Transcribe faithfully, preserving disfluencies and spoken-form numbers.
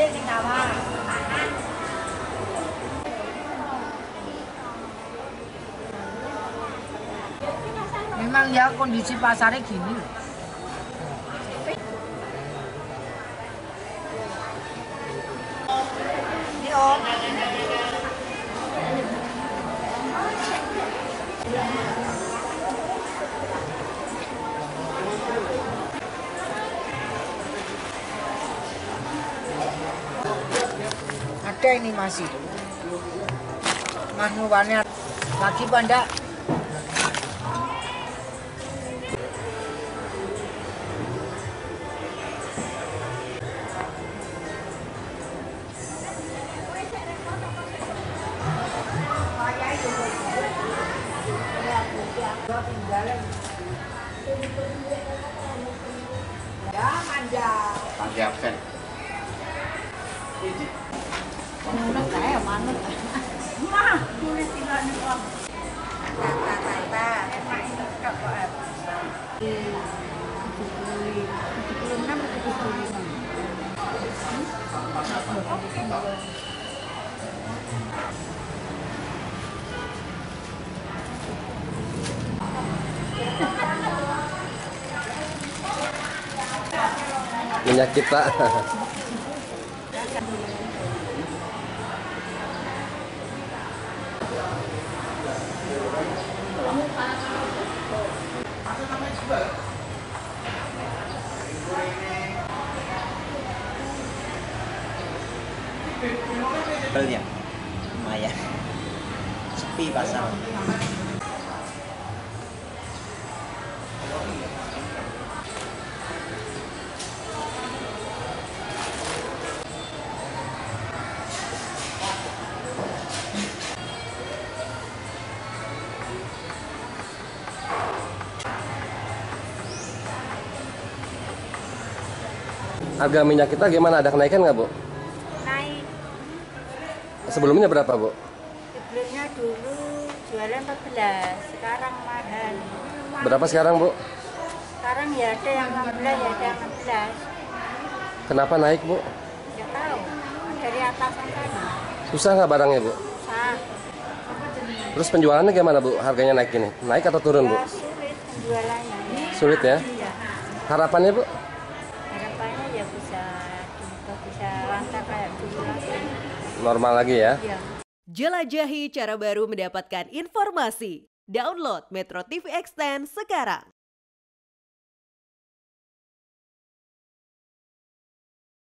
Memang ya kondisi pasarnya gini. Ini Om. Ada ini masih. Manuannya lagi pada ya manja. Pagi absen. Manut kayak manut. Mah, tulis tidak nih Om. Kata-kata, emak ini kok kok. tujuh puluh enam atau tujuh puluh lima? Minyak kita. Ya, lumayan. Sepi pasar. Harga minyak kita gimana? Ada kenaikan nggak, Bu? Naik. Sebelumnya berapa, Bu? Sebelumnya dulu jualan empat belas, sekarang mahal. Berapa sekarang, Bu? Sekarang ya ada yang enam belas, ya ada yang enam belas. Kenapa naik, Bu? Nggak tahu, dari atasan sana. Susah nggak barangnya, Bu? Sah. Terus penjualannya gimana, Bu? Harganya naik ini? Naik atau turun, Bu? Ya, sulit penjualannya. Sulit ya? Iya. Harapannya, Bu? Harapannya ya bisa bisa lancar kayak dulu lagi. Normal lagi ya? Iya. Jelajahi cara baru mendapatkan informasi. Download Metro T V Extend sekarang.